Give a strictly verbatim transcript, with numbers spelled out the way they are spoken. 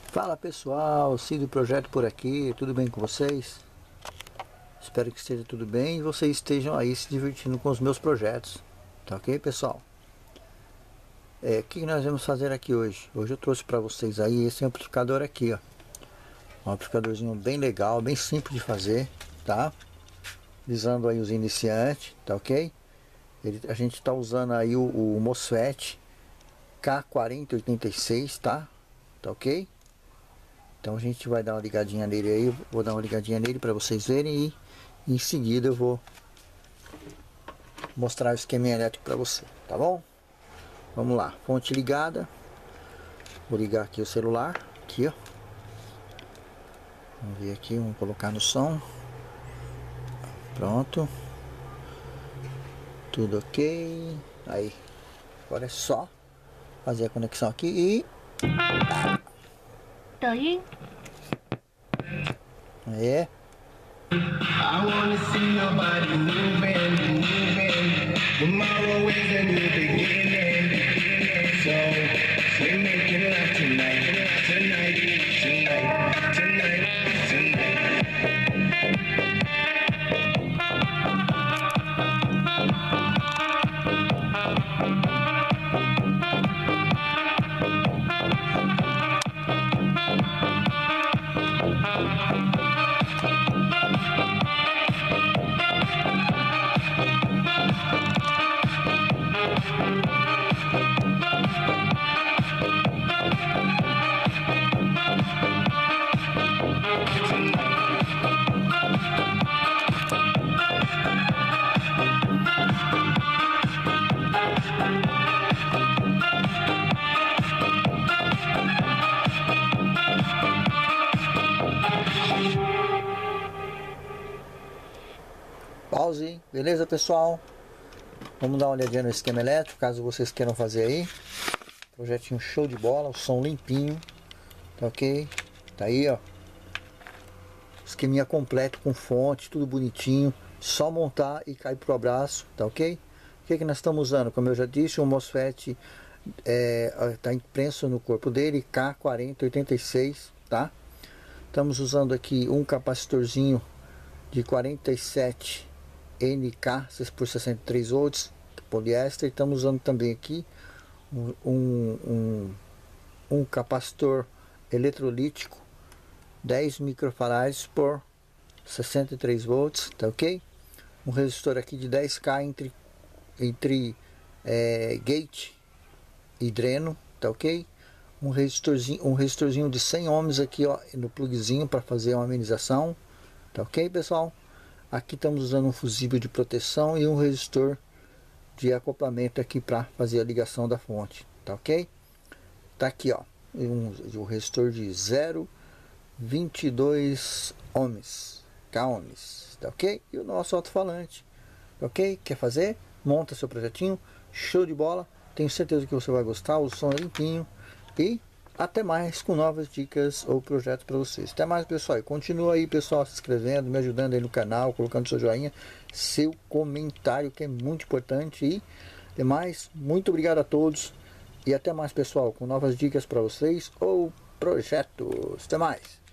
Fala pessoal, Cid do Projeto por aqui, tudo bem com vocês? Espero que esteja tudo bem e vocês estejam aí se divertindo com os meus projetos, tá ok pessoal? É, o que nós vamos fazer aqui hoje? Hoje eu trouxe para vocês aí esse amplificador aqui, ó. Um amplificadorzinho bem legal, bem simples de fazer, tá? Visando aí os iniciantes, tá ok? Ele, a gente tá usando aí o, o MOSFET K quarenta oitenta e seis, tá? Tá ok? Então a gente vai dar uma ligadinha nele aí, vou dar uma ligadinha nele para vocês verem e em seguida eu vou mostrar o esquema elétrico para você, tá bom? Vamos lá, fonte ligada. Vou ligar aqui o celular, aqui ó. Vamos ver aqui, vamos colocar no som. Pronto. Tudo ok. Aí, agora é só fazer a conexão aqui e... Aí. É. I wanna see your body moving, moving. Tomorrow is a new beginning. So, we make it love tonight, tonight, tonight, tonight, tonight. Pause, beleza pessoal? Vamos dar uma olhadinha no esquema elétrico, caso vocês queiram fazer aí. Projetinho show de bola, o som limpinho, tá ok? Tá aí ó, esqueminha completo com fonte, tudo bonitinho. Só montar e cair pro abraço, tá ok? O que que nós estamos usando? Como eu já disse, o MOSFET é, tá impresso no corpo dele, K quarenta oitenta e seis, tá? Estamos usando aqui um capacitorzinho de quarenta e sete N K por sessenta e três volts, poliéster. Estamos usando também aqui um, um, um capacitor eletrolítico dez microfarads por sessenta e três volts, tá ok? Um resistor aqui de dez K entre, entre é, gate e dreno, tá ok? Um resistorzinho, um resistorzinho de cem ohms aqui ó, no plugzinho para fazer uma amenização, tá ok pessoal? Aqui estamos usando um fusível de proteção e um resistor de acoplamento aqui para fazer a ligação da fonte, tá ok? Tá aqui ó, um, um resistor de zero vírgula vinte e dois ohms, K ohms, tá ok? E o nosso alto-falante, tá ok? Quer fazer? Monta seu projetinho, show de bola, tenho certeza que você vai gostar, o som é limpinho e... até mais com novas dicas ou projetos para vocês. Até mais pessoal, e continua aí pessoal se inscrevendo, me ajudando aí no canal, colocando seu joinha, seu comentário que é muito importante. E até mais, muito obrigado a todos e até mais pessoal, com novas dicas para vocês ou projetos. Até mais.